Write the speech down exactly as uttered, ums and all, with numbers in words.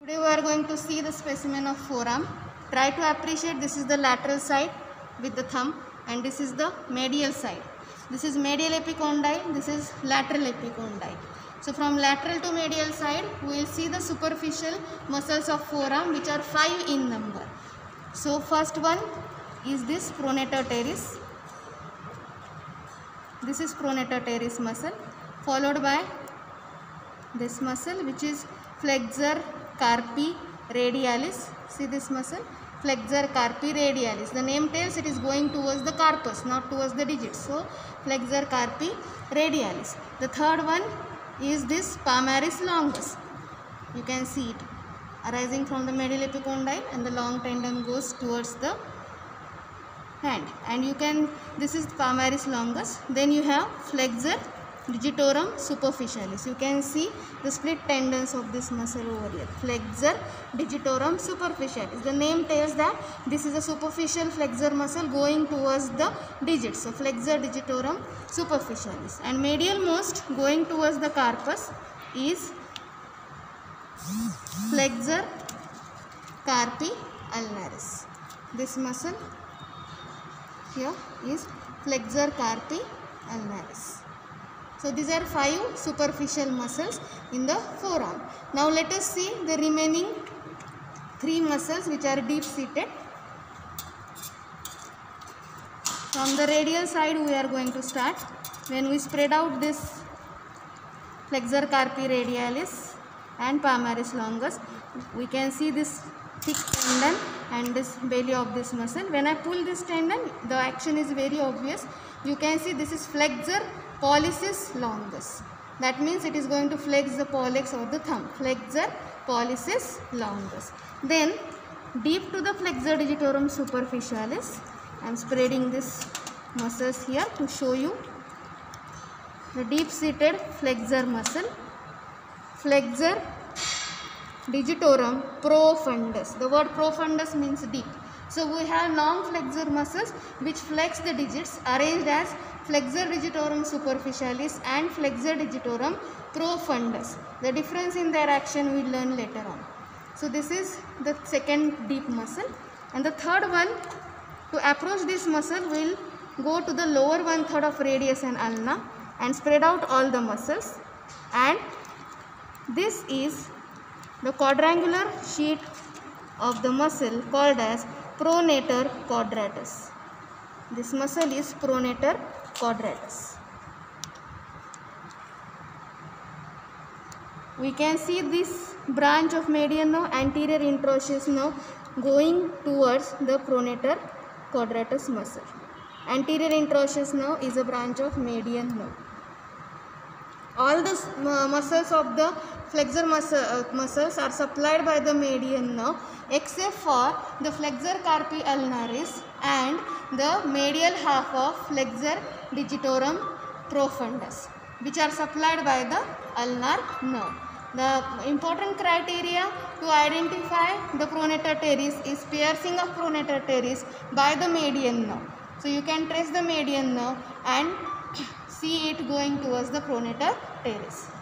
Today we are going to see the specimen of forearm. Try to appreciate this is the lateral side with the thumb and this is the medial side. This is medial epicondyle, this is lateral epicondyle. So from lateral to medial side we will see the superficial muscles of forearm which are five in number. So first one is this pronator teres. This is pronator teres muscle, followed by this muscle which is flexor carpi radialis. See this muscle, flexor carpi radialis. The name tells it is going towards the carpus, not towards the digits. So flexor carpi radialis. The third one is this palmaris longus. You can see it arising from the medial epicondyle and the long tendon goes towards the hand, and you can, this is palmaris longus. Then you have flexor digitorum superficialis. You can see the split tendons of this muscle over here, flexor digitorum superficialis. The name tells that this is a superficial flexor muscle going towards the digits, so flexor digitorum superficialis. And medial most going towards the carpus is flexor carpi ulnaris. This muscle here is flexor carpi ulnaris. So these are five superficial muscles in the forearm. Now let us see the remaining three muscles which are deep seated. From the radial side we are going to start. When we spread out this flexor carpi radialis and palmaris longus, we can see this thick tendon and this belly of this muscle. When I pull this tendon, the action is very obvious. You can see this is flexor pollicis longus. That means it is going to flex the pollex of the thumb. Flexor pollicis longus. Then deep to the flexor digitorum superficialis. I am spreading this muscles here to show you the deep seated flexor muscle. Flexor digitorum profundus. The word profundus means deep. So we have long flexor muscles which flex the digits arranged as flexor digitorum superficialis and flexor digitorum profundus. The difference in their action we will learn later on. So this is the second deep muscle, and the third one, to approach this muscle we will go to the lower one third of radius and ulna and spread out all the muscles, and this is the quadrangular sheet of the muscle called as pronator quadratus. This muscle is pronator quadratus. We can see this branch of median nerve, anterior interosseous nerve, going towards the pronator quadratus muscle. Anterior interosseous nerve is a branch of median nerve. All the uh, muscles of the flexor muscle, uh, muscles are supplied by the median nerve except for the flexor carpi ulnaris and the medial half of flexor digitorum profundus, which are supplied by the ulnar nerve. The important criteria to identify the pronator teres is piercing of pronator teres by the median nerve. So you can trace the median nerve and see it going towards the pronator teres.